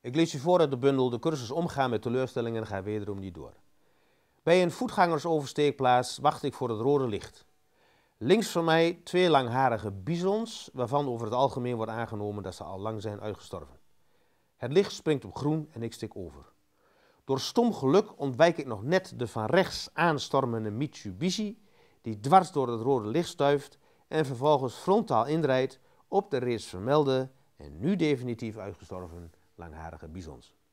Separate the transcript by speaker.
Speaker 1: Ik lees u voor uit de bundel De cursus omgaan met teleurstellingen en ga wederom niet door. Bij een voetgangersoversteekplaats wacht ik voor het rode licht. Links van mij 2 langharige bisons, waarvan over het algemeen wordt aangenomen dat ze al lang zijn uitgestorven. Het licht springt op groen en ik steek over. Door stom geluk ontwijk ik nog net de van rechts aanstormende Mitsubishi, die dwars door het rode licht stuift en vervolgens frontaal inrijdt op de reeds vermelde en nu definitief uitgestorven langharige bisons.